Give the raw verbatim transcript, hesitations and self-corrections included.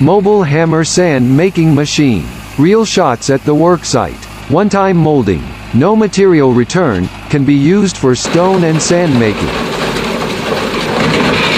Mobile hammer sand making machine. Real shots at the worksite. One-time molding. No material return, can be used for stone and sand making.